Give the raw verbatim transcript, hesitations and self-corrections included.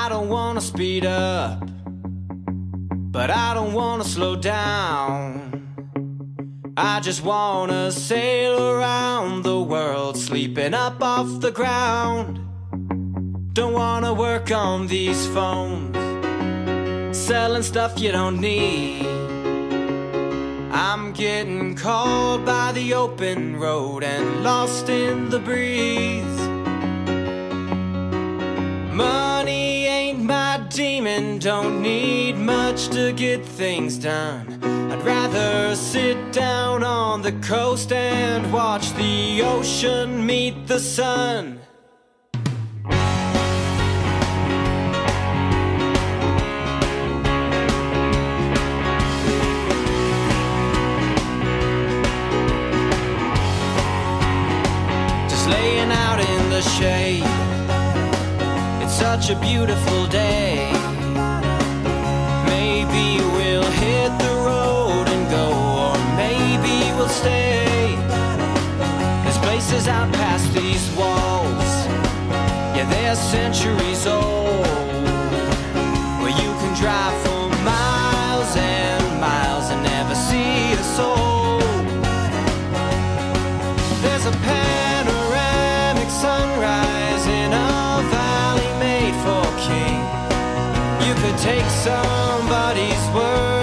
I don't wanna speed up, but I don't wanna slow down. I just wanna sail around the world, sleeping up off the ground. Don't wanna work on these phones, selling stuff you don't need. I'm getting called by the open road and lost in the breeze. Money ain't my demon, don't need much to get things done. I'd rather sit down on the coast and watch the ocean meet the sun. Laying out in the shade, it's such a beautiful day. Maybe we'll hit the road and go, or maybe we'll stay. There's places out past these walls, yeah, they're centuries old, where you can drive for miles and miles and never see a soul. There's a sunrise in a valley made for king. You could take somebody's word